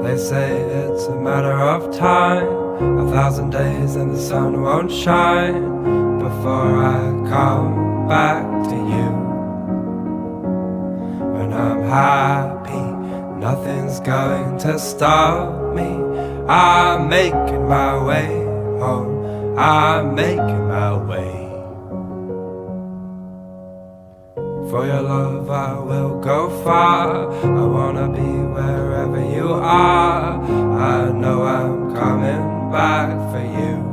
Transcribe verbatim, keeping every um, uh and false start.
They say it's a matter of time, a thousand days and the sun won't shine before I come back to you. When I'm happy, nothing's going to stop me. I'm making my way home, I'm making my way. For your love I will go far, I wanna be wherever you are. I know I'm coming back for you.